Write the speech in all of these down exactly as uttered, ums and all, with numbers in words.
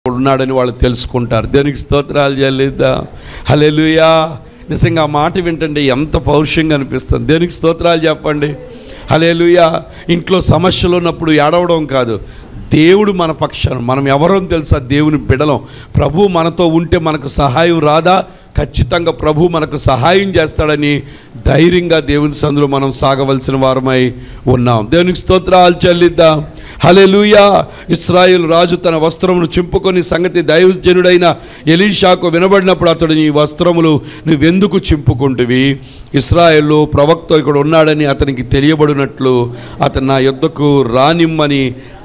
ఉన్నాడని వాళ్ళు తెలుసుకుంటారు. దేవునికి స్తోత్రాలు చెల్లిద్దాం. హల్లెలూయా. నిజంగా ఆ మాట వింటండి ఎంత పౌరుషంగా అనిపిస్తుంది. దేవునికి స్తోత్రాలు చెప్పండి. హల్లెలూయా. ఇంట్లో సమస్యలు ఉన్నప్పుడు ఏడవడం కాదు, దేవుడు మన పక్షాన, మనం ఎవరో తెలుసా, దేవుని బిడలం. ప్రభు మనతో ఉంటే మనకు సహాయం రాదా? ఖచ్చితంగా ప్రభు మనకు సహాయం చేస్తాడని ధైర్యంగా దేవుని సందులో మనం సాగవలసిన వారమై ఉన్నాం. దేవునికి స్తోత్రాలు చెల్లిద్దాం. హల్లెలూయా. ఇశ్రాయేలు రాజు తన వస్త్రమును చింపుకొని సంగతి దైవజనుడైన ఎలీషాకు వినబడినప్పుడు అతడు, నీ వస్త్రములు నువ్వెందుకు చింపుకుంటువి? ఇశ్రాయేలు ప్రవక్త ఇక్కడ ఉన్నాడని అతనికి తెలియబడినట్లు అతను నా యొద్దకు రానిమ్మని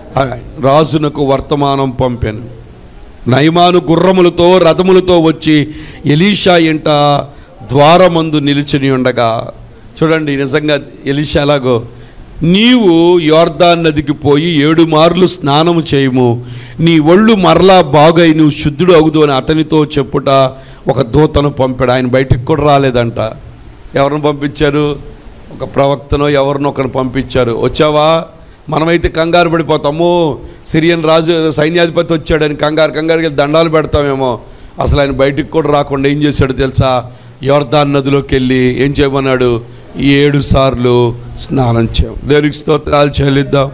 రాజునకు వర్తమానం పంపాను. నయమాను గుర్రములతో రథములతో వచ్చి ఎలీషా ఇంట ద్వారమందు నిలిచిని ఉండగా, చూడండి నిజంగా ఎలీషా ఎలాగో, నీవు యోర్దాన్ నదికి పోయి ఏడు మార్లు స్నానము చేయము, నీ ఒళ్ళు మరలా బాగై నువ్వు శుద్ధుడు అవుదు అని అతనితో చెప్పుట ఒక దూతను పంపాడు. ఆయన బయటికి కూడా రాలేదంట. ఎవరిని పంపించారు? ఒక ప్రవక్తనో ఎవరినో ఒకరిని పంపించారు. వచ్చావా? మనమైతే కంగారు పడిపోతాము. సిరియన్ రాజు సైన్యాధిపతి వచ్చాడని కంగారు కంగారుకి దండాలు పెడతామేమో. అసలు ఆయన బయటికి కూడా రాకుండా ఏం చేశాడు తెలుసా? యోర్దాన్ నదిలోకి వెళ్ళి ఏం చేయమన్నాడు? ఏడు సార్లు స్నానం చేయం. దేవునికి స్తోత్రాలు చెల్లిద్దాం.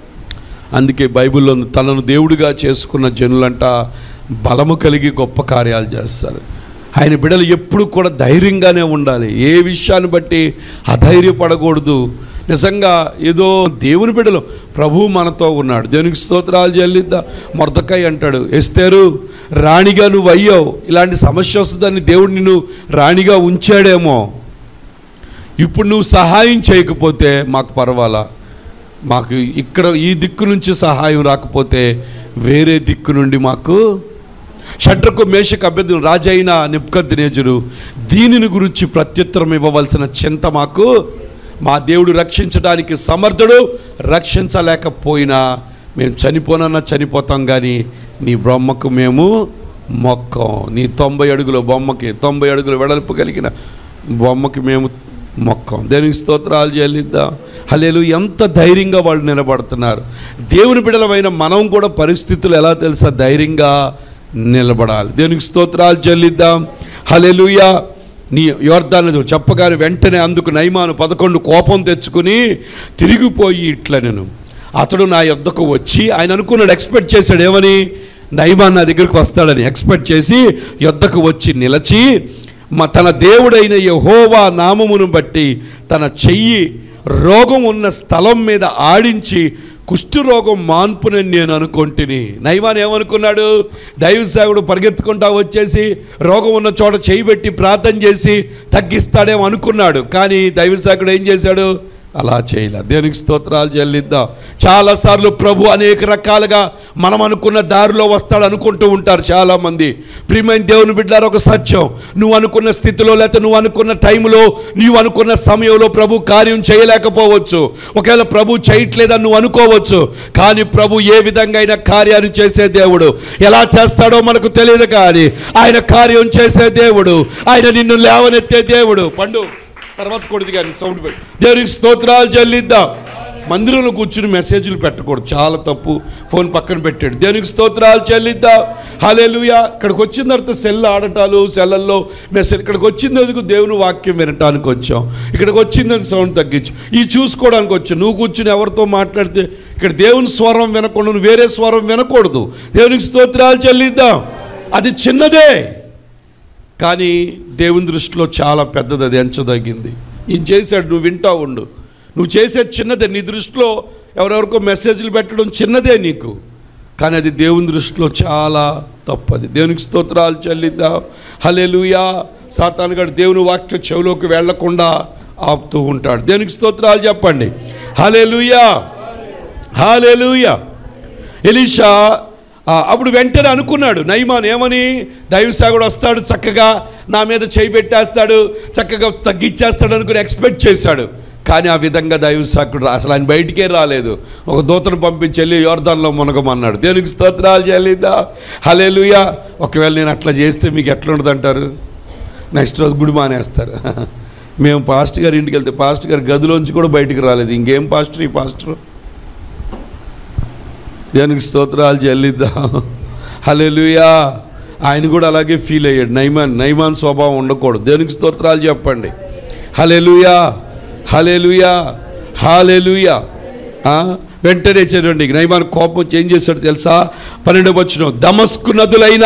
అందుకే బైబిల్లో తనను దేవుడిగా చేసుకున్న జనులంట బలము కలిగి గొప్ప కార్యాలు చేస్తారు. ఆయన బిడ్డలు ఎప్పుడు కూడా ధైర్యంగానే ఉండాలి. ఏ విషయాన్ని బట్టి అధైర్యపడకూడదు. నిజంగా ఏదో దేవుని బిడ్డలు, ప్రభువు మనతో ఉన్నాడు. దేవునికి స్తోత్రాలు చెల్లిద్దాం. మొర్దెకై అంటాడు, ఎస్తేరు రాణిగా నువ్వు అయ్యావు, ఇలాంటి సమస్య వస్తుందని దేవుడు నిన్ను రాణిగా ఉంచాడేమో, ఇప్పుడు నువ్వు సహాయం చేయకపోతే మాకు పర్వాలా, మాకు ఇక్కడ ఈ దిక్కు నుంచి సహాయం రాకపోతే వేరే దిక్కు నుండి మాకు. షడ్రకు మేషకు అభ్యర్థులు రాజైన నెబుకద్నెజరు దీనిని గురించి ప్రత్యుత్తరం ఇవ్వవలసిన చింత మాకు, మా దేవుడు రక్షించడానికి సమర్థుడు, రక్షించలేకపోయినా మేము చనిపోనన్నా చనిపోతాం, కానీ నీ బొమ్మకు మేము మొక్కం. నీ తొంభై అడుగుల బొమ్మకి, తొంభై అడుగుల వెడల్పు కలిగిన బొమ్మకి మేము మొక్కం. దేవునికి స్తోత్రాలు చెల్లిద్దాం. హల్లెలూయా. ఎంత ధైర్యంగా వాళ్ళు నిలబడుతున్నారు. దేవుని బిడ్డలమైన మనం కూడా పరిస్థితులు ఎలా తెలుసా, ధైర్యంగా నిలబడాలి. దేవునికి స్తోత్రాలు చెల్లిద్దాం. హల్లెలూయా. నీ యోర్దాను చెప్పగానే వెంటనే అందుకు నయమాను పదకొండు కోపం తెచ్చుకుని తిరిగిపోయి ఇట్లా, నేను అతడు నా యొద్దకు వచ్చి, ఆయన అనుకున్నాడు, ఎక్స్పెక్ట్ చేశాడు ఏమని, నయమాన్ నా దగ్గరికి వస్తాడని ఎక్స్పెక్ట్ చేసి యొద్దకు వచ్చి నిలచి, మా తన దేవుడైన యెహోవా నామమును బట్టి తన చెయ్యి రోగం ఉన్న స్థలం మీద ఆడించి కుష్ఠరోగం మాన్పునని నేను అనుకుంటుని. నయమాన్ ఏమనుకున్నాడు? దైవ సేవకుడు పరిగెత్తుకుంటా వచ్చేసి రోగం ఉన్న చోట చేయి పెట్టి ప్రార్థన చేసి తగ్గిస్తాడేమో అనుకున్నాడు. కానీ దైవ సేవకుడు ఏం చేశాడు? అలా చేయలే. దేవునికి స్తోత్రాలు చెల్లిద్దాం. చాలాసార్లు ప్రభు అనేక రకాలుగా మనం అనుకున్న దారిలో వస్తాడు అనుకుంటూ ఉంటారు చాలామంది. ప్రియమైన దేవుని బిడ్డలారా, ఒక సత్యం, నువ్వు అనుకున్న స్థితిలో లేకపోతే నువ్వు అనుకున్న టైంలో నువ్వు అనుకున్న సమయంలో ప్రభు కార్యం చేయలేకపోవచ్చు. ఒకవేళ ప్రభు చేయట్లేదని నువ్వు అనుకోవచ్చు, కానీ ప్రభు ఏ విధంగా అయినా కార్యాన్ని చేసే దేవుడు. ఎలా చేస్తాడో మనకు తెలియదు, కానీ ఆయన కార్యం చేసే దేవుడు. ఆయన నిన్ను లేవనెత్తే దేవుడు. పండు తర్వాత కొడుది కానీ సౌండ్ పెట్టి దేవునికి స్తోత్రాలు చెల్లిద్దాం. మందిరంలో కూర్చుని మెసేజ్లు పెట్టకూడదు, చాలా తప్పు. ఫోన్ పక్కన పెట్టాడు. దేవునికి స్తోత్రాలు చెల్లిద్దాం. హల్లెలూయా. ఇక్కడికి వచ్చిన తర్వాత సెల్ ఆడటాలు, సెల్లల్లో మెసేజ్, ఇక్కడికి వచ్చినందుకు దేవుని వాక్యం వినటానికి వచ్చాం. ఇక్కడికి వచ్చిందని సౌండ్ తగ్గించు, ఈ చూసుకోవడానికి వచ్చాం. నువ్వు కూర్చుని ఎవరితో మాట్లాడితే ఇక్కడ దేవుని స్వరం వినకుండా నువ్వు వేరే స్వరం వినకూడదు. దేవునికి స్తోత్రాలు చెల్లిద్దాం. అది చిన్నదే, కానీ దేవుని దృష్టిలో చాలా పెద్దది, అది ఎంచదగింది. ఈయన చేశాడు, నువ్వు వింటా ఉండు. నువ్వు చేసేది చిన్నదే, నీ దృష్టిలో ఎవరెవరికో మెసేజ్లు పెట్టడం చిన్నదే నీకు, కానీ అది దేవుని దృష్టిలో చాలా తప్పది. దేవునికి స్తోత్రాలు చెల్లిద్దాం. హల్లెలూయా. సాతాను గాడు దేవుని వాక్యం చెవిలోకి వెళ్లకుండా ఆపుతూ ఉంటాడు. దేవునికి స్తోత్రాలు చెప్పండి. హల్లెలూయా. హల్లెలూయా. ఎలీషా అప్పుడు వెంటనే అనుకున్నాడు నయమాన్ ఏమని, దైవసేవకుడు వస్తాడు, చక్కగా నా మీద చేయి పెట్టేస్తాడు, చక్కగా తగ్గిచ్చేస్తాడు అనుకుని ఎక్స్పెక్ట్ చేశాడు. కానీ ఆ విధంగా దైవసేవకుడు అసలు ఆయన బయటికే రాలేదు. ఒక దూతను పంపించి వెళ్ళి యోర్దాన్లో మునగమన్నాడు. దేవునికి స్తోత్రాలు చెల్లిద్దాం. హల్లెలూయా. ఒకవేళ నేను అట్లా చేస్తే మీకు ఎట్లా ఉంటుంది అంటారు? నెక్స్ట్ రోజు గుడి మానేస్తారు. మేము పాస్టర్ గారి ఇంటికి వెళ్తే పాస్టర్ గారి గదిలోంచి కూడా బయటికి రాలేదు. ఇంకేం పాస్టర్ ఈ పాస్టర్. దేవునికి స్తోత్రాలు చెల్లిద్దాం. హల్లెలూయా. ఆయన కూడా అలాగే ఫీల్ అయ్యాడు. నైమాన్ నైమాన్ స్వభావం ఉండకూడదు. దేవునికి స్తోత్రాలు చెప్పండి. హల్లెలూయా, హల్లెలూయా, హల్లెలూయా. వెంటనే చదవండి, నైమాన్ కోపం ఏం చేశాడు తెలుసా? పన్నెండు వచనం, దమస్కు నదులైన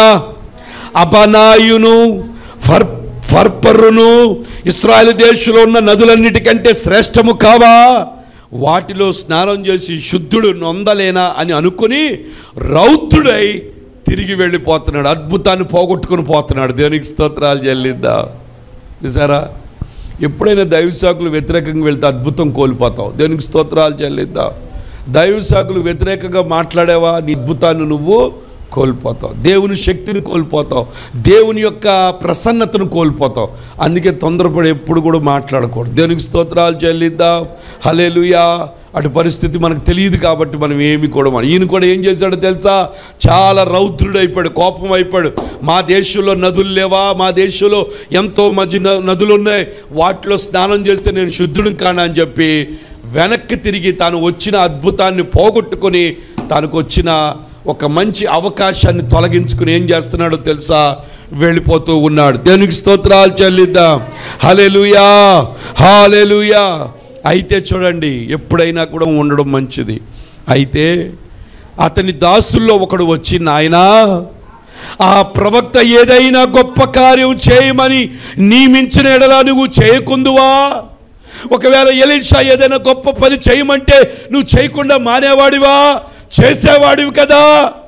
అబనాయును ఫర్ ఫర్పరును ఇశ్రాయేలు దేశంలో ఉన్న నదులన్నిటికంటే శ్రేష్టము కావా? వాటిలో స్నానం చేసి శుద్ధుడు నొందలేనా అని అనుకుని రౌద్రుడై తిరిగి వెళ్ళిపోతున్నాడు. అద్భుతాన్ని పోగొట్టుకుని పోతున్నాడు. దేవునికి స్తోత్రాలు చెల్లిద్దా. చూసారా, ఎప్పుడైనా దైవ సేవకులు వ్యతిరేకంగా వెళ్తే అద్భుతం కోల్పోతావు. దేవునికి స్తోత్రాలు చెల్లిద్దా. దైవ సేవకులు వ్యతిరేకంగా మాట్లాడేవా, నీ అద్భుతాన్ని నువ్వు కోల్పోతావు. దేవుని శక్తిని కోల్పోతావు. దేవుని యొక్క ప్రసన్నతను కోల్పోతావు. అందుకే తొందరపడి ఎప్పుడు కూడా మాట్లాడకూడదు. దేవునికి స్తోత్రాలు చెల్లిద్దాం. హల్లెలూయా. అటు పరిస్థితి మనకు తెలియదు కాబట్టి మనం ఏమి కూడా మనం ఈయన కూడా ఏం చేశాడో తెలుసా? చాలా రౌద్రుడు అయిపోయాడు, కోపం అయిపోయాడు. మా దేశంలో నదులు లేవా? మా దేశంలో ఎంతో మంచి నదులు ఉన్నాయి, వాటిలో స్నానం చేస్తే నేను శుద్ధుడు కానా అని చెప్పి వెనక్కి తిరిగి తాను వచ్చిన అద్భుతాన్ని పోగొట్టుకొని తనకు వచ్చిన ఒక మంచి అవకాశాన్ని తొలగించుకుని ఏం చేస్తున్నాడో తెలుసా? వెళ్ళిపోతూ ఉన్నాడు. దేవునికి స్తోత్రాలు చెల్లిద్దాం. హల్లెలూయా, హల్లెలూయా. అయితే చూడండి, ఎప్పుడైనా కూడా ఉండడం మంచిది. అయితే అతని దాసుల్లో ఒకడు వచ్చి, నాయనా, ఆ ప్రవక్త ఏదైనా గొప్ప కార్యం చేయమని నియమించిన ఎడల నువ్వు చేయకుందువా? ఒకవేళ ఎలీషా ఏదైనా గొప్ప పని చేయమంటే నువ్వు చేయకుండా మానేవాడివా? చేసేవాడివి కదా.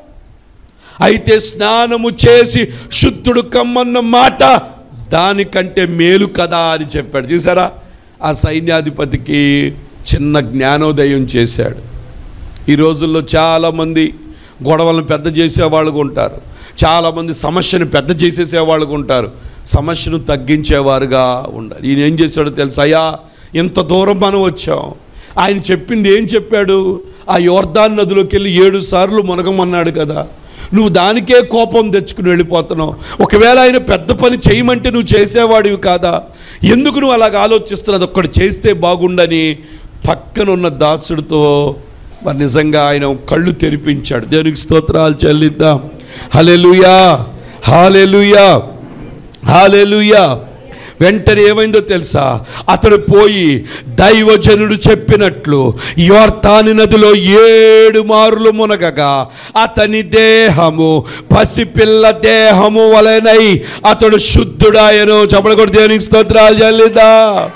అయితే స్నానము చేసి శుద్ధుడు కమ్మన్న మాట దానికంటే మేలు కదా అని చెప్పాడు. చూసారా, ఆ సైన్యాధిపతికి చిన్న జ్ఞానోదయం చేశాడు. ఈ రోజుల్లో చాలామంది గొడవలను పెద్ద చేసేవాళ్ళు ఉంటారు, చాలామంది సమస్యను పెద్ద చేసేసేవాళ్ళు ఉంటారు. సమస్యను తగ్గించేవారుగా ఉండాలి. ఈయన ఏం చేశాడో తెలుసా? అయ్యా, ఇంత దూరం మనం వచ్చాం. ఆయన చెప్పింది ఏం చెప్పాడు? ఆ యోర్దాన్ నదిలోకి వెళ్ళి ఏడు సార్లు మునగమన్నాడు కదా. నువ్వు దానికే కోపం తెచ్చుకుని వెళ్ళిపోతున్నావు. ఒకవేళ ఆయన పెద్ద పని చేయమంటే నువ్వు చేసేవాడివి కాదా? ఎందుకు నువ్వు అలాగ ఆలోచిస్తున్నావు? ఒక్కడు చేస్తే బాగుండని పక్కనున్న దాసుడితో మరి నిజంగా ఆయన కళ్ళు తెరిపించాడు. దేవునికి స్తోత్రాలు చెల్లిద్దాం. హల్లెలూయా, హల్లెలూయా, హల్లెలూయా. వెంటనే ఏమైందో తెలుసా? అతడు పోయి దైవజనుడు చెప్పినట్లు యోర్దాను నదిలో ఏడు మారులు మునగగా అతని దేహము పసిపిల్ల దేహము వలెనై అతడు శుద్ధుడాయను. చెప్పడు కూడా దేవునికి స్తోత్రాలు చెల్లిద్దా.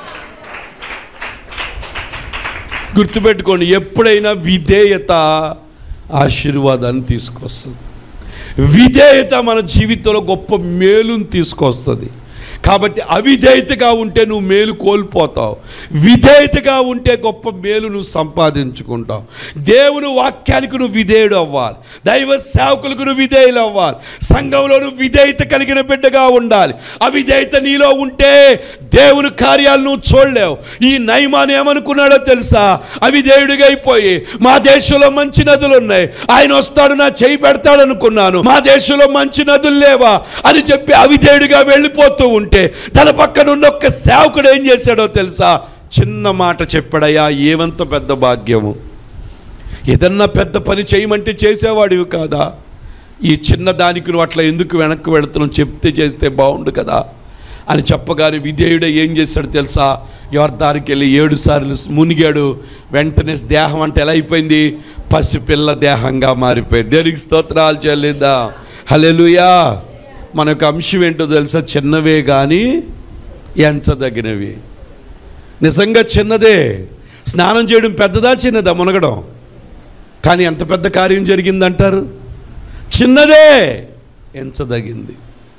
గుర్తుపెట్టుకోండి, ఎప్పుడైనా విధేయత ఆశీర్వాదాన్ని తీసుకొస్తుంది. విధేయత మన జీవితంలో గొప్ప మేలుని తీసుకొస్తుంది. కాబట్టి అవిధేయతగా ఉంటే నువ్వు మేలు కోల్పోతావు, విధేయతగా ఉంటే గొప్ప మేలు నువ్వు సంపాదించుకుంటావు. దేవుని వాక్యానికి నువ్వు విధేయుడు అవ్వాలి, దైవ సేవకులకు నువ్వు విధేయులు అవ్వాలి, సంఘంలో నువ్వు విధేయత కలిగిన బిడ్డగా ఉండాలి. అవిధేయత నీలో ఉంటే దేవుని కార్యాలు నువ్వు చూడలేవు. ఈ నయమాన్ ఏమనుకున్నాడో తెలుసా? అవిధేయుడిగా అయిపోయి మా దేశంలో మంచి నదులు ఉన్నాయి, ఆయన వస్తాడు నా చేయి పెడతాడు అనుకున్నాను, మా దేశంలో మంచి నదులు లేవా అని చెప్పి అవిధేయుడిగా వెళ్ళిపోతూ ఉంటే తన పక్కన ఉన్న ఒక్క సేవకుడు ఏం చేశాడో తెలుసా? చిన్న మాట చెప్పాడయ్యా, ఏమంత పెద్ద భాగ్యము. ఏదన్నా పెద్ద పని చేయమంటే చేసేవాడివి కాదా? ఈ చిన్న దానికి నువ్వు అట్లా ఎందుకు వెనక్కి వెళుతున్నావు? చెప్తే చేస్తే బాగుండు కదా అని చెప్పగానే విధేయుడు ఏం చేశాడు తెలుసా? యోర్దానికి వెళ్ళి ఏడు సార్లు మునిగాడు. వెంటనే దేహం అంటే ఎలా అయిపోయింది? పసిపిల్ల దేహంగా మారిపోయింది. దేవునికి స్తోత్రాలు చెల్లిద్దా. హల్లెలూయా. మన యొక్క అంశం ఏంటో తెలుసా? చిన్నవే కానీ ఎంచదగినవి. నిజంగా చిన్నదే. స్నానం చేయడం పెద్దదా చిన్నదా? మునగడం. కానీ ఎంత పెద్ద కార్యం జరిగిందంటారు? చిన్నదే, ఎంచదగింది.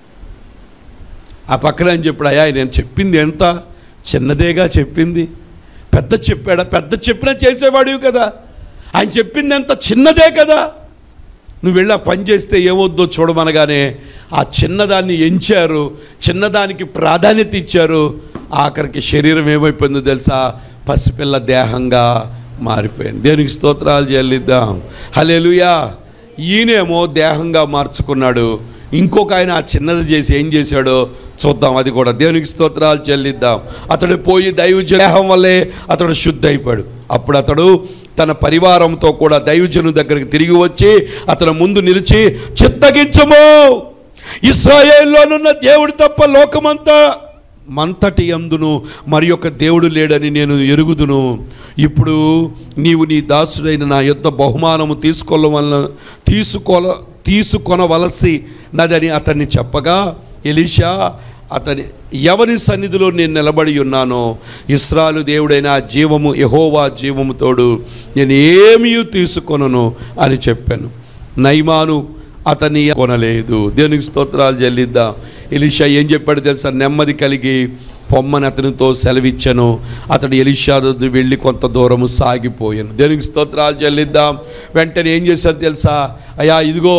ఆ పక్కన అని చెప్పాడు, అయ్యా నేను చెప్పింది ఎంత చిన్నదేగా చెప్పింది. పెద్ద చెప్పాడా? పెద్ద చెప్పినా చేసేవాడివి కదా. ఆయన చెప్పింది ఎంత చిన్నదే కదా. నువ్వు వెళ్ళి ఆ పని చేస్తే ఏమవుద్దో చూడమనగానే ఆ చిన్నదాన్ని ఎంచారు, చిన్నదానికి ప్రాధాన్యత ఇచ్చారు. ఆఖరికి శరీరం ఏమైపోయిందో తెలుసా? పసిపిల్ల దేహంగా మారిపోయింది. దేవునికి స్తోత్రాలు చెల్లిద్దాం. హల్లెలూయా. ఈయనేమో దేహంగా మార్చుకున్నాడు, ఇంకొక ఆయన ఆ చిన్నది చేసి ఏం చేశాడో చూద్దాం. అది కూడా దేవునికి స్తోత్రాలు చెల్లిద్దాం. అతడు పోయి దైవజనం వల్లే అతడు శుద్ధ అయిపోయాడు. అప్పుడు అతడు తన పరివారంతో కూడా దైవజను దగ్గరికి తిరిగి వచ్చి అతని ముందు నిలిచి, చిత్తగించము, ఇశ్రాయేలులోనున్న దేవుడు తప్ప లోకమంతా మంతటి అందును మరి యొక్క దేవుడు లేడని నేను ఎరుగుదును. ఇప్పుడు నీవు నీ దాసుడైన నా యొద్ద బహుమానము తీసుకోవల తీసుకోల తీసుకొనవలసి నదని అతన్ని చెప్పగా, ఎలీషా అతని ఎవరి సన్నిధిలో నేను నిలబడి ఉన్నానో ఇశ్రాయేలు దేవుడైన జీవము యెహోవా జీవము తోడు నేను ఏమీ తీసుకొనను అని చెప్పాను. నయమాను అతన్ని కొనలేదు. దేవునికి స్తోత్రాలు చెల్లిద్దాం. ఎలీషా ఏం చెప్పాడు తెలుసా? నెమ్మది కలిగి పొమ్మని అతనితో సెలవిచ్చాను. అతడు ఎలీషా దగ్గర వెళ్ళి కొంత దూరము సాగిపోయాను. దేవునికి స్తోత్రాలు చెల్లిద్దాం. వెంటనే ఏం చేశాడు తెలుసా? అయ్యా ఇదిగో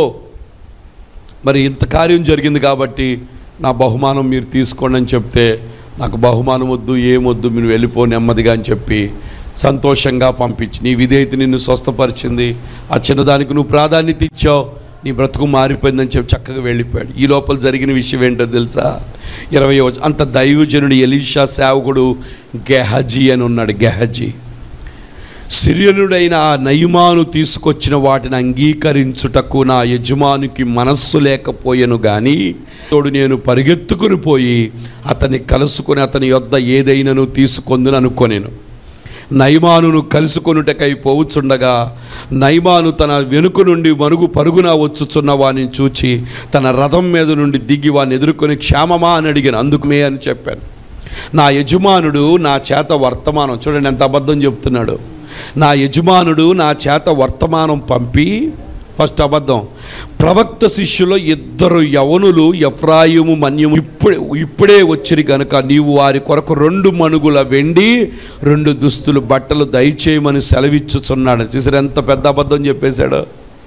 మరి ఇంత కార్యం జరిగింది కాబట్టి నా బహుమానం మీరు తీసుకోండి అని చెప్తే, నాకు బహుమానం వద్దు, ఏమొద్దు, మీరు వెళ్ళిపో నెమ్మదిగా అని చెప్పి సంతోషంగా పంపించి, నీ విధేయత నిన్ను స్వస్థపరిచింది, ఆ చిన్నదానికి నువ్వు ప్రాధాన్యత ఇచ్చావు, నీ బ్రతుకు మారిపోయిందని చెప్పి చక్కగా వెళ్ళిపోయాడు. ఈ లోపల జరిగిన విషయం ఏంటో తెలుసా? ఇరవై అంత దైవజనుడు ఎలీషా సేవకుడు గెహజీ అని ఉన్నాడు. గెహజీ సిరియనుడైన ఆ నయమాను తీసుకొచ్చిన వాటిని అంగీకరించుటకు నా యజమానికి మనస్సు లేకపోయాను కానీ తోడు నేను పరిగెత్తుకుని పోయి అతన్ని కలుసుకొని అతని యొద్ద ఏదైనాను తీసుకొందును అనుకొనేను. నయమానును కలుసుకొనుటకై పోవుచుండగా నయమాను తన వెనుక నుండి మరుగు పరుగున వచ్చుచున్న వాడిని చూచి తన రథం మీద నుండి దిగి వాడిని ఎదుర్కొని, క్షేమమా అని అడిగాను. అందుకుమే అని చెప్పాను. నా యజమానుడు నా చేత వర్తమానం, చూడండి ఎంత అబద్ధం చెప్తున్నాడు. నా యజమానుడు నా చేత వర్తమానం పంపి, ఫస్ట్ అబద్ధం, ప్రవక్త శిష్యులో ఇద్దరు యవనులు ఎఫ్రాయిము మన్యము ఇప్పుడే ఇప్పుడే వచ్చిరి గనుక నీవు వారి కొరకు రెండు మణుగుల వెండి రెండు దుస్తులు బట్టలు దయచేయమని సెలవిచ్చుచున్నాడు. చూసారు ఎంత పెద్ద అబద్ధం చెప్పేశాడు.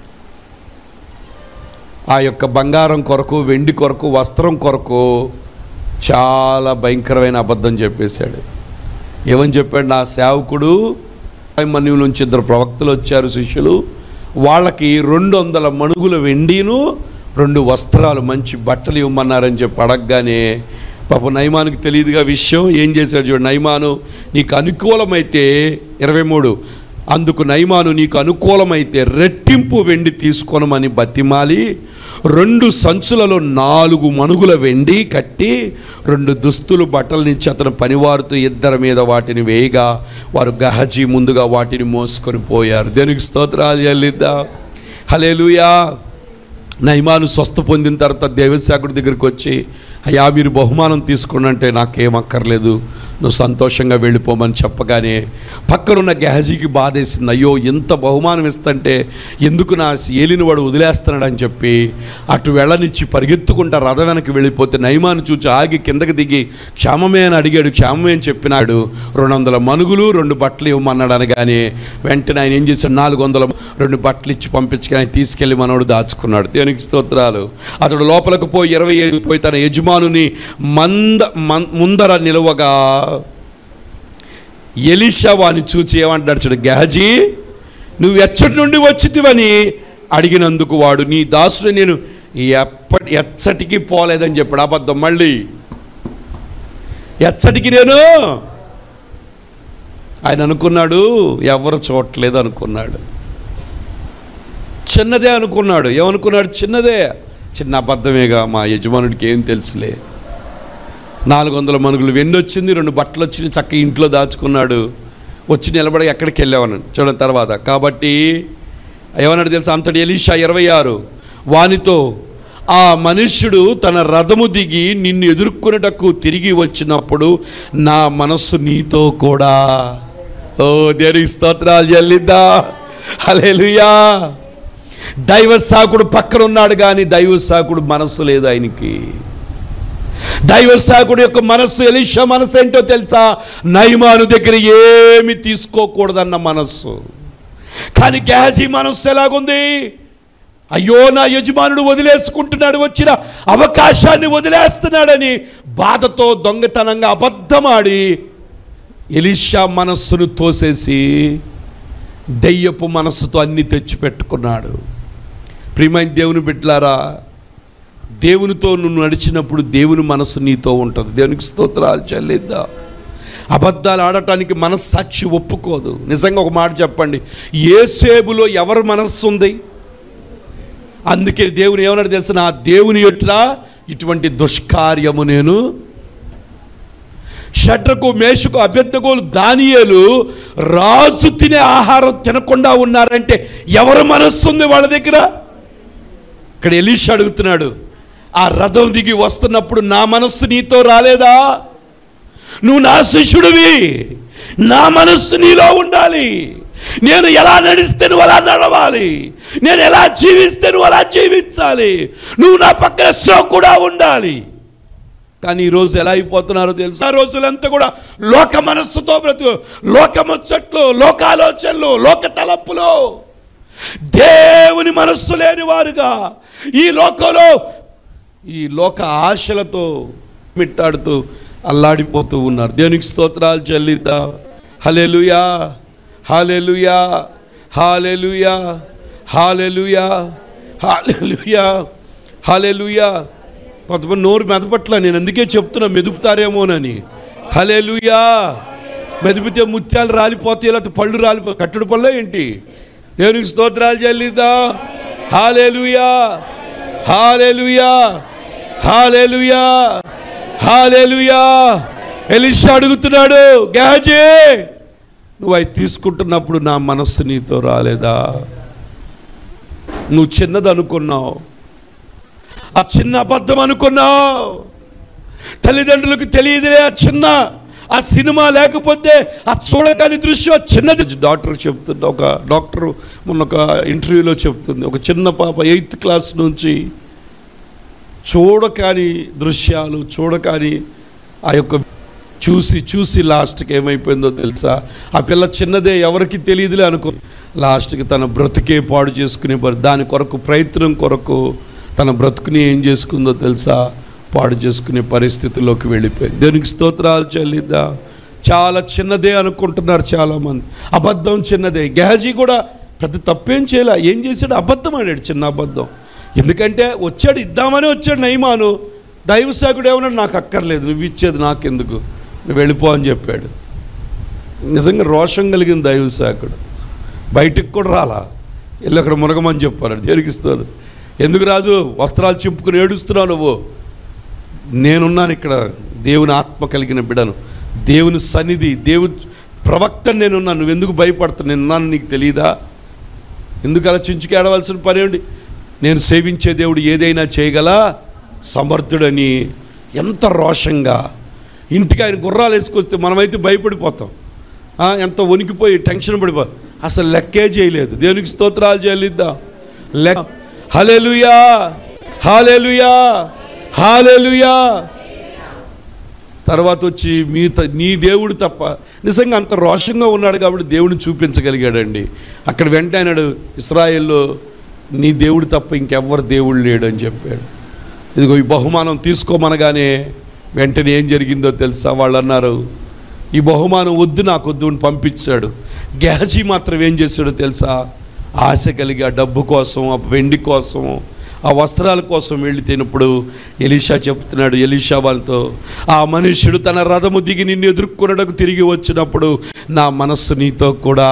ఆ యొక్క బంగారం కొరకు, వెండి కొరకు, వస్త్రం కొరకు చాలా భయంకరమైన అబద్ధం చెప్పేశాడు. ఏమని చెప్పాడు? నా సేవకుడు మన్యం నుంచి ఇద్దరు ప్రవక్తలు వచ్చారు శిష్యులు, వాళ్ళకి రెండు వందల మణుగుల వెండిను రెండు వస్త్రాలు మంచి బట్టలు ఇవ్వమన్నారని చెప్పి అడగగానే పాపం నయమానికి తెలియదుగా విషయం. ఏం చేశాడు చూడు, నయమాను నీకు అనుకూలమైతే ఇరవై మూడు అందుకు నయమాను నీకు అనుకూలమైతే రెట్టింపు వెండి తీసుకొనమని బతిమాలి రెండు సంచులలో నాలుగు మణుగుల వెండి కట్టి రెండు దుస్తులు బట్టల నుంచి అతను పనివారితో ఇద్దరి మీద వాటిని వేయగా వారు గెహజీ ముందుగా వాటిని మోసుకొని పోయారు. దేవునికి స్తోత్రాలు చెల్లిద్దాం. హల్లెలూయా. నయమాను స్వస్థ పొందిన తర్వాత దేవసేవకుడి దగ్గరికి వచ్చి, అయ్యా మీరు బహుమానం తీసుకున్నంటే నాకేం అక్కర్లేదు, నువ్వు సంతోషంగా వెళ్ళిపోమని చెప్పగానే పక్కనున్న గెహజీకి బాధేసింది. అయ్యో ఎంత బహుమానం ఇస్తుంటే ఎందుకు నా ఏలినవాడు వదిలేస్తున్నాడని చెప్పి అటు వెళ్ళనిచ్చి పరిగెత్తుకుంటా రథ వెనక్కి వెళ్ళిపోతే నయమాను చూచి ఆగి కిందకి దిగి క్షేమమే అని అడిగాడు. క్షేమమే అని చెప్పినాడు. రెండు వందల మనుగులు రెండు బట్టలు ఇవ్వమన్నాడు. అనగానే వెంటనే ఆయన ఏం చేశాడు? నాలుగు వందల రెండు బట్టలు ఇచ్చి పంపించుకొని ఆయన తీసుకెళ్ళి మనోడు దాచుకున్నాడు. దేవునికి స్తోత్రాలు. అతడు లోపలికి పోయి ఇరవై ఐదు పోయి తన యజమానుని మంద ముందర నిలవగా ఎలీషా వాని చూచి ఏమంటాడు చూడు, గెహజీ నువ్వు ఎచ్చటి నుండి వచ్చితివని అడిగినందుకు వాడు, నీ దాసుడు నేను ఎప్పటి ఎచ్చటికి పోలేదని చెప్పాడు. అబద్ధం. మళ్ళీ ఎచ్చటికి నేను ఆయన అనుకున్నాడు ఎవరు చూడట్లేదు అనుకున్నాడు, చిన్నదే అనుకున్నాడు. ఏమనుకున్నాడు? చిన్నదే, చిన్న అబద్ధమేగా, మా యజమానుడికి ఏం తెలుసులే. నాలుగు వందల మనుగులు వెండి వచ్చింది, రెండు బట్టలు వచ్చింది, చక్క ఇంట్లో దాచుకున్నాడు. వచ్చి నిలబడి ఎక్కడికి వెళ్ళావని చూడండి తర్వాత. కాబట్టి ఏమన్నాడు తెలుసా? అంతటి ఎలీషా ఇరవై ఆరు వానితో, ఆ మనుష్యుడు తన రథము దిగి నిన్ను ఎదుర్కొనుటకు తిరిగి వచ్చినప్పుడు నా మనస్సు నీతో కూడా. ఓ దేవునికి స్తోత్రాలు చెల్లిద్దా. హల్లెలూయా. దైవ సాకుడు పక్కన ఉన్నాడు కానీ దైవ సాకుడు మనస్సు లేదు ఆయనకి. దైవ సాకుడు యొక్క మనస్సు, ఎలీషా మనస్సు ఏంటో తెలుసా? నయమాను దగ్గర ఏమి తీసుకోకూడదన్న మనస్సు. కానీ గెహజీ మనస్సు ఎలాగుంది? అయ్యో నా యజమానుడు వదిలేసుకుంటున్నాడు, వచ్చిన అవకాశాన్ని వదిలేస్తున్నాడని బాధతో దొంగతనంగా అబద్ధమాడి ఎలీషా మనస్సును తోసేసి దెయ్యపు మనస్సుతో అన్ని తెచ్చిపెట్టుకున్నాడు. ప్రియమైన దేవుని బిడ్డలారా, దేవునితో నువ్వు నడిచినప్పుడు దేవుని మనసు నీతో ఉంటుంది. దేవునికి స్తోత్రాలు చెల్లిద్దా. అబద్ధాలు ఆడటానికి మనస్సాక్షి ఒప్పుకోదు. నిజంగా ఒక మాట చెప్పండి, యేసేబులో ఎవరి మనస్సు ఉంది? అందుకే దేవుని ఏమన్నాడు తెలుసు, నా దేవుని ఎట్ల ఇటువంటి దుష్కార్యము నేను. షడ్రకు మేషకు అబేద్నెగోలు దానియేలు రాజు తినే ఆహారం తినకుండా ఉన్నారంటే ఎవరి మనస్సు ఉంది వాళ్ళ దగ్గర? ఇక్కడ ఎలీషా అడుగుతున్నాడు, ఆ రథం దిగి వస్తున్నప్పుడు నా మనస్సు నీతో రాలేదా? నువ్వు నా శిష్యుడివి, నా మనస్సు నీలో ఉండాలి. నేను ఎలా నడిస్తే నువ్వు అలా నడవాలి, నేను ఎలా జీవిస్తే నువ్వు అలా జీవించాలి, నువ్వు నా పక్కన సో కూడా ఉండాలి. కానీ ఈరోజు ఎలా అయిపోతున్నారో తెలుసు, ఆ రోజులంతా కూడా లోక మనస్సుతో బ్రతుకు, లోకముచ్చట్లు, లోకాలోచనలు, లోక తలపులో, దేవుని మనస్సు లేని వారుగా ఈ లోకంలో ఈ లోక ఆశలతో మిట్టాడుతూ అల్లాడిపోతూ ఉన్నారు. దేవునికి స్తోత్రాలు చెల్లిద్దాం. హల్లెలూయా, హల్లెలూయా, హల్లెలూయా, హల్లెలూయా, హల్లెలూయా, హల్లెలూయా. కొంతమంది నోరు మెదపట్ల, నేను అందుకే చెప్తున్నా మెదుపుతారేమోనని. హల్లెలూయా. మెదిపితే ముత్యాలు రాలిపోతాయి, లేకపోతే పళ్ళు రాలిపో, కట్టుడు పళ్ళు ఏంటి? దేవునికి స్తోత్రాలు చెల్లిద్దాం. హల్లెలూయా, హల్లెలూయా, హల్లెలూయా, హల్లెలూయా. ఎలీషా అడుగుతున్నాడు, గేహజీ నువ్వు అవి తీసుకుంటున్నప్పుడు నా మనస్సు నీతో రాలేదా? నువ్వు చిన్నది అనుకున్నావు, ఆ చిన్న అబద్ధం అనుకున్నావు, తల్లిదండ్రులకు తెలియదులే ఆ చిన్న ఆ సినిమా, లేకపోతే ఆ చూడకాని దృశ్యం చిన్నది. డాక్టర్ చెప్తుంది, ఒక డాక్టర్ మొన్న ఒక ఇంటర్వ్యూలో చెప్తుంది, ఒక చిన్న పాప ఎయిత్ క్లాస్ నుంచి చూడకాని దృశ్యాలు, చూడకాని ఆ యొక్క చూసి చూసి లాస్ట్కి ఏమైపోయిందో తెలుసా? ఆ పిల్ల చిన్నదే, ఎవరికి తెలియదులే అనుకో, లాస్ట్కి తన బ్రతుకే పాడు చేసుకునే, దాని కొరకు ప్రయత్నం కొరకు తన బ్రతుకుని ఏం చేసుకుందో తెలుసా? పాడు చేసుకునే పరిస్థితిలోకి వెళ్ళిపోయింది. దేవునికి స్తోత్రాలు చెల్లిద్దా. చాలా చిన్నదే అనుకుంటున్నారు చాలామంది, అబద్ధం చిన్నదే. గెహజీ కూడా పెద్ద తప్పేం చేయలే, ఏం చేశాడు? అబద్ధం ఆడాడు, చిన్న అబద్ధం. ఎందుకంటే వచ్చాడు, ఇద్దామని వచ్చాడు నయమాను. దైవసేవకుడు ఏమన్నాడు, నాకు అక్కర్లేదు, నువ్వు ఇచ్చేది నాకెందుకు, నువ్వు వెళ్ళిపో అని చెప్పాడు. నిజంగా రోషం కలిగిన దైవసేవకుడు, బయటికి కూడా రాలా, వెళ్ళి అక్కడ మునగమని చెప్పారు. దేవునికి స్తోత్రం. ఎందుకు రాజు వస్త్రాలు చింపుకుని ఏడుస్తున్నావు? నువ్వు, నేనున్నాను ఇక్కడ, దేవుని ఆత్మ కలిగిన బిడను, దేవుని సన్నిధి, దేవుని ప్రవక్తను నేనున్నాను, నువ్వు ఎందుకు భయపడుతున్నావు? నేనున్నాను, నీకు తెలియదా? ఎందుకు అలా చించుకి ఏడవలసిన పని ఏమిటి? నేను సేవించే దేవుడు ఏదైనా చేయగల సమర్థుడని ఎంత రోషంగా. ఇంటికి ఆయన గుర్రాలు వేసుకొస్తే మనమైతే భయపడిపోతాం, ఎంత వణికిపోయి టెన్షన్ పడిపో, అసలు లెక్కే చేయలేదు. దేవునికి స్తోత్రాలు చెల్లిద్దాం. లెక్క. హల్లెలూయా, హల్లెలూయా, హల్లెలూయా. తర్వాత వచ్చి మీ నీ దేవుడు తప్ప, నిజంగా అంత రోషంగా ఉన్నాడు కాబట్టి దేవుడిని చూపించగలిగాడండి. అక్కడ వెంటనే అన్నాడు, ఇశ్రాయేల్లో నీ దేవుడు తప్ప ఇంకెవ్వరు దేవుడు లేడు అని చెప్పాడు. ఇదిగో ఈ బహుమానం తీసుకోమనగానే వెంటనే ఏం జరిగిందో తెలుసా? వాళ్ళు అన్నారు, ఈ బహుమానం వద్దు, నాకు వద్దు అని పంపించాడు. గెహజీ మాత్రం ఏం చేశాడో తెలుసా? ఆశ కలిగి ఆ డబ్బు కోసం, ఆ వెండి కోసం, ఆ వస్త్రాల కోసం వెళ్ళి తినప్పుడు ఎలీషా చెప్తున్నాడు ఎలీషా వాళ్ళతో, ఆ మనుష్యుడు తన రథము దిగి నిన్ను ఎదుర్కొనడానికి తిరిగి వచ్చినప్పుడు నా మనస్సు నీతో కూడా,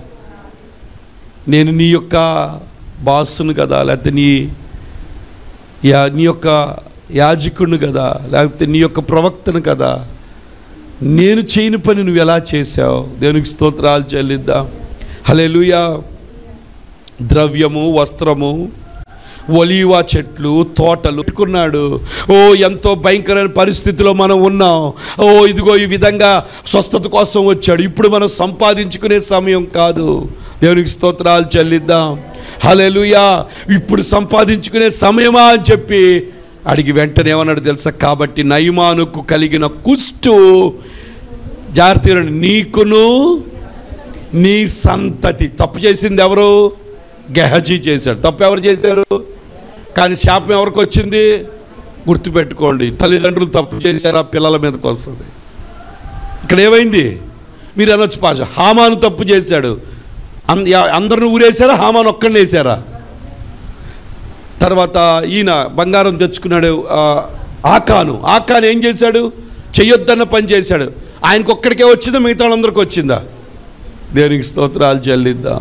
నేను నీ యొక్క బాసును కదా, లేకపోతే నీ యా నీ యొక్క యాజకుడిని కదా, లేకపోతే నీ యొక్క ప్రవక్తను కదా, నేను చేయని పని నువ్వు ఎలా చేశావు? దేవునికి స్తోత్రాలు చెల్లిద్దాం. హల్లెలూయా. ద్రవ్యము, వస్త్రము, ఒలీవా చెట్లు, తోటలు పెట్టుకున్నాడు. ఓ ఎంతో భయంకరమైన పరిస్థితిలో మనం ఉన్నాం. ఓ ఇదిగో ఈ విధంగా స్వస్థత కోసం వచ్చాడు. ఇప్పుడు మనం సంపాదించుకునే సమయం కాదు. దేవునికి స్తోత్రాలు చెల్లిద్దాం. హల్లెలూయా. ఇప్పుడు సంపాదించుకునే సమయమా అని చెప్పి అడిగి వెంటనే ఏమన్నాడు తెలుసా? కాబట్టి నయమానుకు కలిగిన కుష్టు, జాగ్రత్తగా నీకును నీ సంతతి. తప్పు చేసింది ఎవరు? గెహజీ చేశాడు. తప్పు ఎవరు చేశారు? కానీ శాపం ఎవరికి వచ్చింది? గుర్తుపెట్టుకోండి, తల్లిదండ్రులు తప్పు చేశారా పిల్లల మీదకి వస్తుంది. ఇక్కడ ఏమైంది? మీరు అనొచ్చు, పాష హామాను తప్పు చేశాడు, అందరిని ఊరేసారా? హామాను ఒక్కడిని వేసారా? తర్వాత ఈయన బంగారం తెచ్చుకున్నాడు ఆకాను. ఆకాను ఏం చేశాడు? చెయ్యొద్దన్న పని చేశాడు. ఆయనకు ఒక్కడికే వచ్చిందా? మిగతా వాళ్ళందరికీ వచ్చిందా? దేవునికి స్తోత్రాలు చెల్లిద్దాం.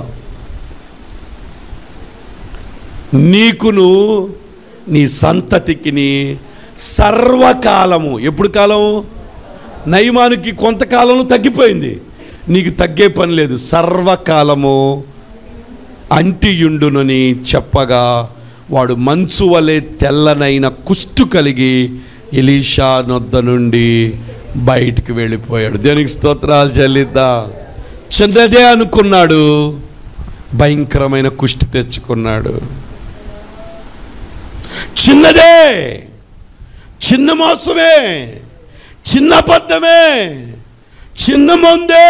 నీకును నీ సంతతికిని సర్వకాలము. ఎప్పుడు కాలం? నయమానికి కొంతకాలంలో తగ్గిపోయింది, నీకు తగ్గే పని లేదు. సర్వకాలము అంటియుండునని చెప్పగా వాడు మంచు వలె తెల్లనైన కుష్టు కలిగి ఎలీషా నొద్ద నుండి బయటికి వెళ్ళిపోయాడు. దేవునికి స్తోత్రాలు చెల్లిద్దా. చిన్నదే అనుకున్నాడు, భయంకరమైన కుష్టి తెచ్చుకున్నాడు. చిన్నదే, చిన్న మోసమే, చిన్న అబద్ధమే, చిన్న మందే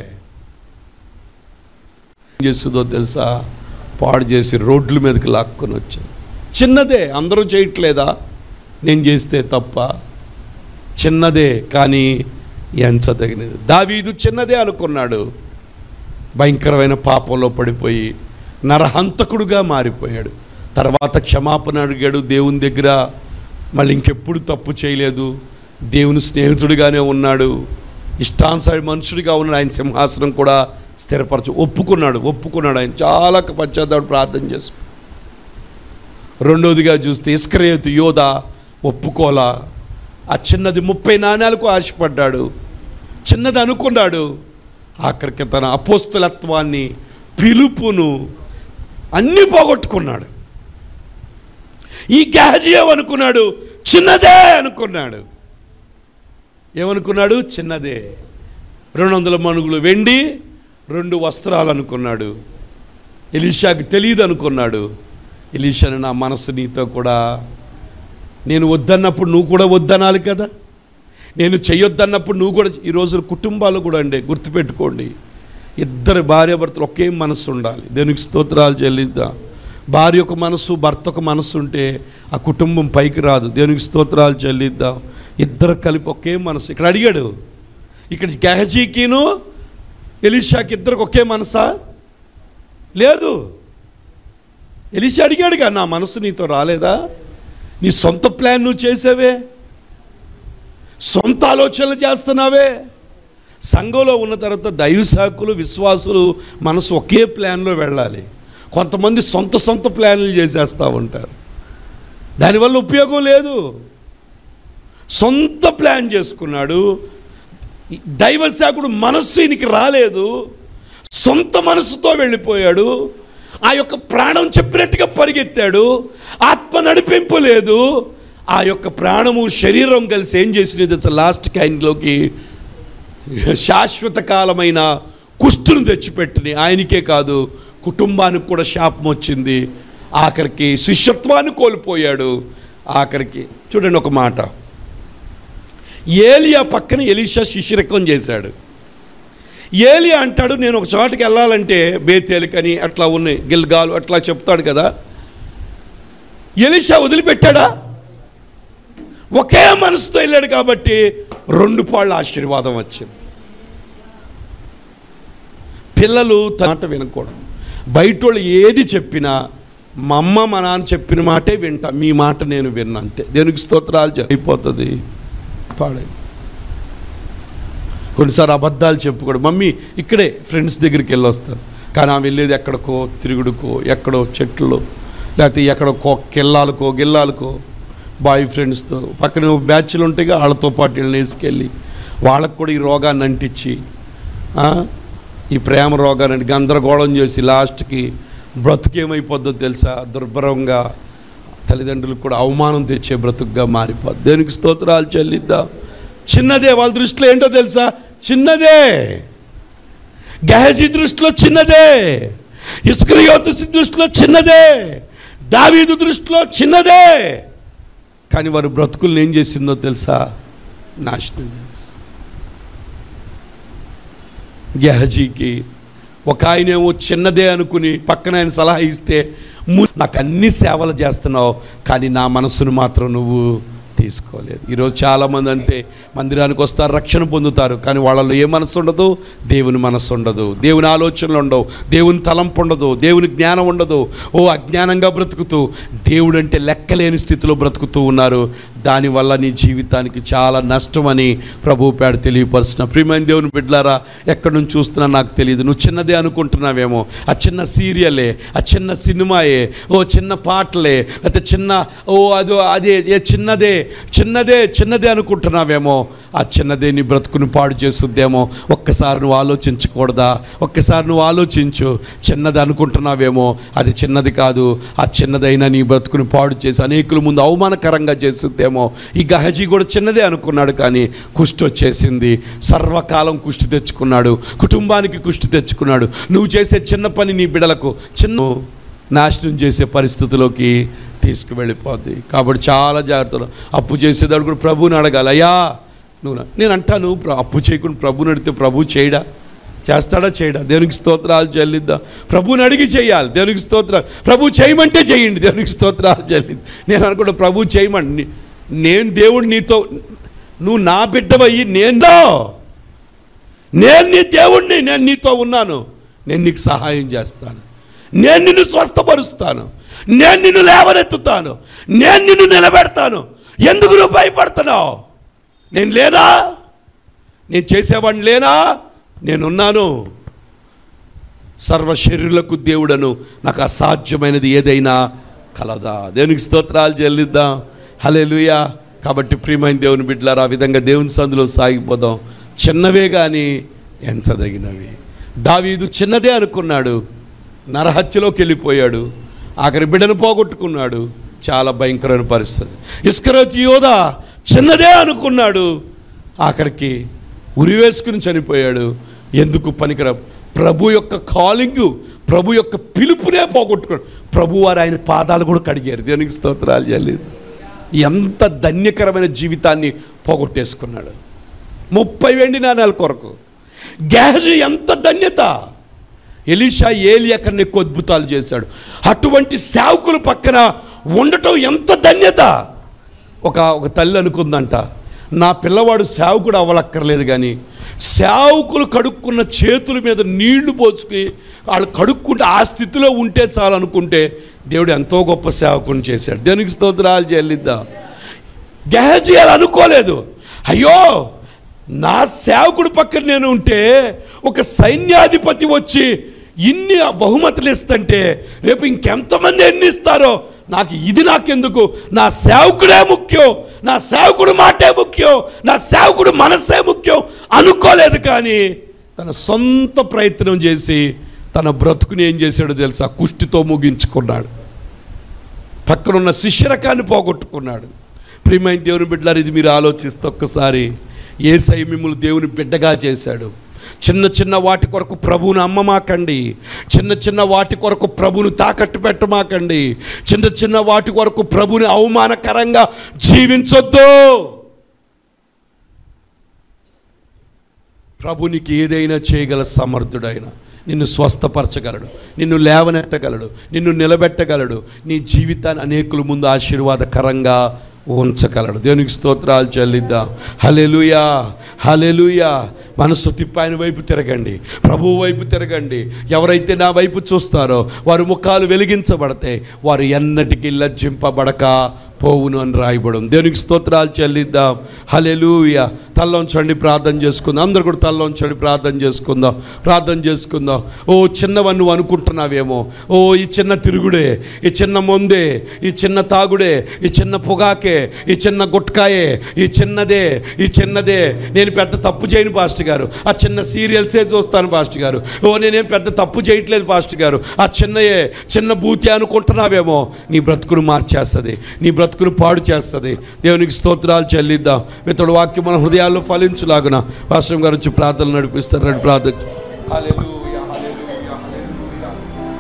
ఏం చేస్తుందో తెలుసా? పాడు చేసి రోడ్ల మీదకి లాక్కొని వచ్చాను. చిన్నదే, అందరూ చేయట్లేదా? నేను చేస్తే తప్ప? చిన్నదే కానీ ఎంచదగినది. దావీదు చిన్నదే అనుకున్నాడు, భయంకరమైన పాపంలో పడిపోయి నరహంతకుడుగా మారిపోయాడు. తర్వాత క్షమాపణ అడిగాడు దేవుని దగ్గర. మళ్ళీ ఇంకెప్పుడు తప్పు చేయలేదు, దేవుని స్నేహితుడిగానే ఉన్నాడు, ఇష్టానుసారి మనుషుడిగా ఉన్నాడు. ఆయన సింహాసనం కూడా స్థిరపరచు ఒప్పుకున్నాడు ఒప్పుకున్నాడు ఆయన చాలా పశ్చాత్తాపడి ప్రార్థన చేసుకు. రెండోదిగా చూస్తే ఇస్కరియోతు యోధ ఒప్పుకోలా. ఆ చిన్నది ముప్పై నాణ్యాలకు ఆశపడ్డాడు, చిన్నది అనుకున్నాడు. ఆఖరికి తన అపోస్తలత్వాన్ని, పిలుపును అన్నీ పోగొట్టుకున్నాడు. ఈ గెహజీ ఏమనుకున్నాడు? చిన్నదే అనుకున్నాడు. ఏమనుకున్నాడు? చిన్నదే. రెండు వందల మణుగులు వెండి, రెండు వస్త్రాలు అనుకున్నాడు. ఎలీషాకి తెలియదు అనుకున్నాడు. ఎలీషాని, నా మనసు నీతో కూడా, నేను వద్దన్నప్పుడు నువ్వు కూడా వద్దనాలి కదా, నేను చెయ్యొద్దన్నప్పుడు నువ్వు కూడా. ఈరోజు కుటుంబాలు కూడా అండి, గుర్తుపెట్టుకోండి, ఇద్దరు భార్యాభర్తలు ఒకే మనసు ఉండాలి. దేవునికి స్తోత్రాలు చెల్లిద్దాం. భార్య ఒక మనసు, భర్త ఒక మనసు ఉంటే ఆ కుటుంబం పైకి రాదు. దేవునికి స్తోత్రాలు చెల్లిద్దాం. ఇద్దరు కలిపి ఒకే మనసు. ఇక్కడ అడిగాడు, ఇక్కడ గెహజీకిను ఎలీషాకి ఇద్దరికి ఒకే మనసా? లేదు. ఎలీషా అడిగాడుగా, నా మనసు నీతో రాలేదా? నీ సొంత ప్లాన్ నువ్వు చేసావే, సొంత ఆలోచనలు చేస్తున్నావే. సంఘంలో ఉన్న తర్వాత దైవ సాకులు, విశ్వాసులు మనసు ఒకే ప్లాన్లో వెళ్ళాలి. కొంతమంది సొంత సొంత ప్లాన్లు చేసేస్తూ ఉంటారు, దానివల్ల ఉపయోగం లేదు. సొంత ప్లాన్ చేసుకున్నాడు. దైవ సేవకుడు మనస్సు ఈయనకి రాలేదు, సొంత మనసుతో వెళ్ళిపోయాడు. ఆ యొక్క ప్రాణం చెప్పినట్టుగా పరిగెత్తాడు, ఆత్మ నడిపింపు లేదు. ఆ యొక్క ప్రాణము శరీరం కలిసి ఏం చేసినది అసలు లాస్ట్కి ఆయనలోకి శాశ్వత కాలమైన కుష్టును తెచ్చిపెట్టింది. ఆయనకే కాదు, కుటుంబానికి కూడా శాపం వచ్చింది. ఆఖరికి శిష్యత్వాన్ని కోల్పోయాడు. ఆఖరికి చూడండి ఒక మాట, ఏలియా పక్కన ఎలీషా శిష్యరకం చేశాడు. ఏలియా అంటాడు, నేను ఒక చోటకి వెళ్ళాలంటే బేతేలికని అట్లా ఉన్నాయి, గిల్గాలు అట్లా చెప్తాడు కదా. ఎలీషా వదిలిపెట్టాడా? ఒకే మనసుతో వెళ్ళాడు కాబట్టి రెండు పాళ్ళ ఆశీర్వాదం వచ్చింది. పిల్లలు మాట వినకూడదు. బయట వాళ్ళు ఏది చెప్పినా మా అమ్మ మా నాన్న చెప్పిన మాటే వింటా, మీ మాట నేను విన్నా అంతే. దేవునికి స్తోత్రాలు. అయిపోతుంది పాడే. కొన్నిసార్లు అబద్ధాలు చెప్పుకోడు. మమ్మీ ఇక్కడే ఫ్రెండ్స్ దగ్గరికి వెళ్ళి వస్తారు, కానీ ఆమె వెళ్ళేది ఎక్కడికో తిరుగుడుకో, ఎక్కడో చెట్లు, లేకపోతే ఎక్కడో కిల్లాలకో గిల్లాలకో బాయ్ ఫ్రెండ్స్తో. పక్కన బ్యాచ్లు ఉంటాయిగా, వాళ్ళతో పాటు వీళ్ళని వేసుకెళ్ళి వాళ్ళకు కూడా ఈ రోగాన్ని అంటించి, ఈ ప్రేమ రోగాన్ని గందరగోళం చేసి లాస్ట్కి బ్రతుకేమైపోద్దో తెలుసా? దుర్భరంగా తల్లిదండ్రులకు కూడా అవమానం తెచ్చే బ్రతుకుగా మారిపోద్ది. దేనికి స్తోత్రాలు చెల్లిద్దాం. చిన్నదే వాళ్ళ దృష్టిలో ఏంటో తెలుసా? చిన్నదే. గెహజీ దృష్టిలో చిన్నదే, ఇస్కరియోతు దృష్టిలో చిన్నదే, దావీదు దృష్టిలో చిన్నదే. కానీ వారు బ్రతుకులను ఏం చేసిందో తెలుసా? నాశనం చేసి. గెహజీకి ఒక ఆయనేమో చిన్నదే అనుకుని పక్కన ఆయన సలహా ఇస్తే, నాకు అన్ని సేవలు చేస్తున్నావు కానీ నా మనసును మాత్రం నువ్వు తీసుకోలేదు. ఈరోజు చాలామంది అంటే మందిరానికి వస్తారు, రక్షణ పొందుతారు, కానీ వాళ్ళలో ఏ మనసు ఉండదు? దేవుని మనసు ఉండదు, దేవుని ఆలోచనలు ఉండవు, దేవుని తలంపు ఉండదు, దేవుని జ్ఞానం ఉండదు. ఓ అజ్ఞానంగా బ్రతుకుతూ దేవుడు అంటే లెక్కలేని స్థితిలో బ్రతుకుతూ ఉన్నారు. దానివల్ల నీ జీవితానికి చాలా నష్టమని ప్రభు పేడ తెలియపరుస్తున్న ప్రియమైన దేవుని బిడ్డలారా, ఎక్కడి నుంచి చూస్తున్నా నాకు తెలియదు. నువ్వు చిన్నదే అనుకుంటున్నావేమో, ఆ చిన్న సీరియలే, ఆ చిన్న సినిమాయే, ఓ చిన్న పాటలే, లేకపోతే చిన్న ఓ అదో అదే ఏ చిన్నదే చిన్నదే చిన్నదే అనుకుంటున్నావేమో. ఆ చిన్నదే నీ బ్రతుకుని పాడు చేస్తుందేమో. ఒక్కసారి నువ్వు ఆలోచించకూడదా? ఒక్కసారి నువ్వు ఆలోచించు. చిన్నది అనుకుంటున్నావేమో, అది చిన్నది కాదు. ఆ చిన్నదైనా నీ బ్రతుకుని పాడు చేసి అనేకుల ముందు అవమానకరంగా చేస్తుందేమో. ఈ గహజీ కూడా చిన్నదే అనుకున్నాడు, కానీ కుష్టి వచ్చేసింది. సర్వకాలం కుష్టి తెచ్చుకున్నాడు, కుటుంబానికి కుష్టి తెచ్చుకున్నాడు. నువ్వు చేసే చిన్న పని నీ బిడలకు చిన్న నాశనం చేసే పరిస్థితిలోకి తీసుకువెళ్ళిపోద్ది. కాబట్టి చాలా జాగ్రత్తలు. అప్పు చేసేదాడు కూడా ప్రభువుని అడగాలి. అయ్యా నువ్వు, నేను అంటాను, అప్పు చేయకుండా ప్రభువుని అడిగితే ప్రభు చేయడా? చేస్తాడా? చేయడా? దేవునికి స్తోత్రాలు చెల్లిద్దాం. ప్రభువుని అడిగి చేయాలి. దేవునికి స్తోత్రాలు. ప్రభు చేయమంటే చేయండి. దేవునికి స్తోత్రాలు చెల్లిద్దాం. నేను అనుకుంటా ప్రభు చేయమండి. నేను దేవుడు నీతో, నువ్వు నా బిడ్డవయ్యి, నేను నేను నీ దేవుడిని, నేను నీతో ఉన్నాను, నేను నీకు సహాయం చేస్తాను, నేను నిన్ను స్వస్థపరుస్తాను, నేను నిన్ను లేవనెత్తుతాను, నేను నిన్ను నిలబెడతాను. ఎందుకు నువ్వు భయపడుతున్నావు? నేను లేనా? నేను చేసేవాడిని లేనా? నేనున్నాను. సర్వ శరీరులకు దేవుడను, నాకు అసాధ్యమైనది ఏదైనా కలదా? దేవునికి స్తోత్రాలు చెల్లిద్దాం. హల్లెలూయా. కాబట్టి ప్రియమైన దేవుని బిడ్డలారా, ఆ విధంగా దేవుని సందులో సాగిపోదాం. చిన్నవే కానీ ఎంచదగినవి. దావీదు చిన్నదే అనుకున్నాడు, నరహత్యలోకి వెళ్ళిపోయాడు, ఆఖరి బిడ్డను పోగొట్టుకున్నాడు. చాలా భయంకరమైన పరిస్థితి. ఇస్కరియోతు యోధా చిన్నదే అనుకున్నాడు, ఆఖరికి ఉరివేసుకుని చనిపోయాడు. ఎందుకు పనికిరా? ప్రభు యొక్క కాలింగు, ప్రభు యొక్క పిలుపునే పోగొట్టుకున్నాడు. ప్రభు వారు ఆయన పాదాలు కూడా కడిగారు. దేవునికి స్తోత్రాలు చేయలేదు. ఎంత ధన్యకరమైన జీవితాన్ని పోగొట్టేసుకున్నాడు. ముప్పై వెండి నాణాల కొరకు. గేహజీ ఎంత ధన్యత! ఎలీషా ఏలియా కన్నా ఎక్కువ అద్భుతాలు చేశాడు. అటువంటి సేవకుల పక్కన ఉండటం ఎంత ధన్యత! ఒక ఒక తల్లి అనుకుందంట, నా పిల్లవాడు సేవకుడు అవ్వలక్కర్లేదు, కానీ సేవకులు కడుక్కున్న చేతుల మీద నీళ్లు పోసుకు వాళ్ళు కడుక్కుంటే ఆ స్థితిలో ఉంటే చాలు అనుకుంటే దేవుడు ఎంతో గొప్ప సేవకుని చేశాడు. దేవునికి స్తోత్రాలు చెల్లిద్దాం. గెహజీ అలా అనుకోలేదు. అయ్యో, నా సేవకుడి పక్కన నేను ఉంటే ఒక సైన్యాధిపతి వచ్చి ఇన్ని బహుమతులు ఇస్తుంటే రేపు ఇంకెంతమంది ఎన్ని ఇస్తారో, నాకు ఇది నాకెందుకు, నా సేవకుడే ముఖ్యం, నా సేవకుడు మాటే ముఖ్యం, నా సేవకుడు మనస్సే ముఖ్యం అనుకోలేదు. కానీ తన సొంత ప్రయత్నం చేసి తన బ్రతుకుని ఏం చేశాడో తెలుసా? కుష్టితో ముగించుకున్నాడు. పక్కనున్న శిష్యరకాన్ని పోగొట్టుకున్నాడు. ప్రియమైన దేవుని బిడ్డలారా, ఇది మీరు ఆలోచిస్తే ఒక్కసారి యేసయ్య మిమ్మల్ని దేవుని బిడ్డగా చేశాడు. చిన్న చిన్న వాటి కొరకు ప్రభువును అమ్మమాకండి. చిన్న చిన్న వాటి కొరకు ప్రభువును తాకట్టు పెట్టమాకండి. చిన్న చిన్న వాటి కొరకు ప్రభువుని అవమానకరంగా జీవించొద్దు. ప్రభునికి ఏదైనా చేయగల సమర్థుడైన, నిన్ను స్వస్థపరచగలడు, నిన్ను లేవనెత్తగలడు, నిన్ను నిలబెట్టగలడు, నీ జీవితాన్ని అనేకుల ముందు ఆశీర్వాదకరంగా ఉంచగలడు. దేవునికి స్తోత్రాలు చెల్లిద్దాం. హల్లెలూయా, హల్లెలూయా. మనసు తిప్పి ఆయన వైపు తిరగండి, ప్రభువు వైపు తిరగండి. ఎవరైతే నా వైపు చూస్తారో వారి ముఖాలు వెలిగించబడతాయి, వారు ఎన్నటికీ లజ్జింపబడక పోవును అని రాయబడం. దేవునికి స్తోత్రాలు చెల్లిద్దాం. హల్లెలూయా. తల్లోంచండి, ప్రార్థన చేసుకుందాం. అందరూ కూడా తల్లోంచండి, ప్రార్థన చేసుకుందాం. ప్రార్థన చేసుకుందాం. ఓ చిన్నవన్నీ నువ్వు అనుకుంటున్నావేమో, ఓ ఈ చిన్న తిరుగుడే, ఈ చిన్న మొందే, ఈ చిన్న తాగుడే, ఈ చిన్న పొగాకే, ఈ చిన్న గుట్కాయే, ఈ చిన్నదే, ఈ చిన్నదే, నేను పెద్ద తప్పు చేయను పాస్టర్ గారు, ఆ చిన్న సీరియల్సే చూస్తాను పాస్టర్ గారు, ఓ నేనేం పెద్ద తప్పు చేయట్లేదు పాస్టర్ గారు, ఆ చిన్నయే చిన్న బూతి అనుకుంటున్నావేమో, నీ బ్రతుకును మార్చేస్తుంది, నీ బ్రతుకును పాడు చేస్తుంది. దేవునికి స్తోత్రాలు చెల్లిద్దాం. ఇతడు వాక్యం మన హృదయాల్లో ఫలించులాగున పాస్టర్ గారు వచ్చి ప్రార్థనలు నడిపిస్తారు. ప్రార్థన. హల్లెలూయా, హల్లెలూయా, హల్లెలూయా.